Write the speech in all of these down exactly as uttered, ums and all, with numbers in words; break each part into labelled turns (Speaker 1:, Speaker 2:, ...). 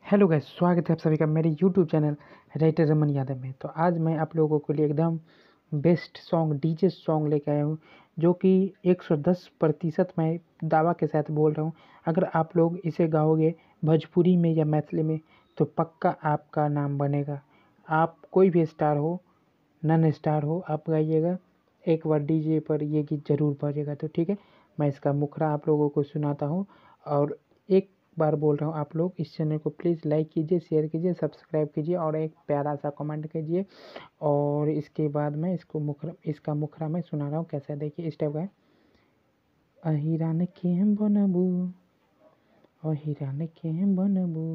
Speaker 1: Hello guys, स्वागत है आप सभी का मेरे YouTube channel writer Raman Yadav में। तो आज मैं आप लोगों के लिए एकदम बेस्ट सॉन्ग डीजे सॉन्ग लेके आया हूँ, जो कि एक सौ दस प्रतिशत मैं दावा के साथ बोल रहा हूँ। अगर आप लोग इसे गाओगे भोजपुरी में या मैथिली में तो पक्का आपका नाम बनेगा। आप कोई भी स्टार हो, नन स्टार हो, आप गाइएगा, एक बार डीजे पर ये गीत ज़रूर बजेगा। तो ठीक है, मैं इसका मुखड़ा आप लोगों को सुनाता हूँ। और एक बार बोल रहा हूँ, आप लोग इस चैनल को प्लीज़ लाइक कीजिए, शेयर कीजिए, सब्सक्राइब कीजिए और एक प्यारा सा कमेंट कीजिए। और इसके बाद मैं इसको मुखरा इसका मुखड़ा मैं सुना रहा हूँ कैसा है, देखिए इस टाइप का है। अहिरान के बनबू, अहिरान के बनबू,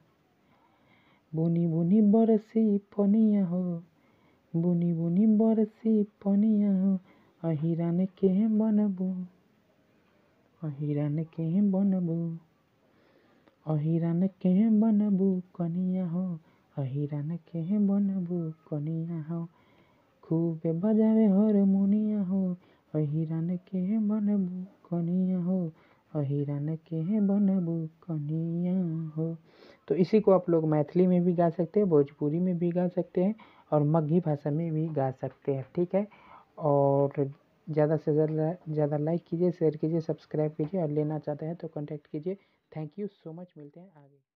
Speaker 1: बुनी बुनी बरसी पनिया हो, बुनी बुनी बरसी पनिया हो, अहिरान के बनबू, अहिरान के बनबू, अहिरान के बनबू कनिया हो, अहिरान के बनबू कनिया हो, खूबे बजावे हारमोनिया हो, अहिरान के बनबू कनिया हो, अहिरान के बनबू कनिया हो। तो इसी को आप लोग मैथिली में भी गा सकते हैं, भोजपुरी में भी गा सकते हैं और मगही भाषा में भी गा सकते हैं, ठीक है। और ज़्यादा से ज़्यादा ज़्यादा लाइक कीजिए, शेयर कीजिए, सब्सक्राइब कीजिए और लेना चाहते हैं तो कांटेक्ट कीजिए। थैंक यू सो मच, मिलते हैं आगे।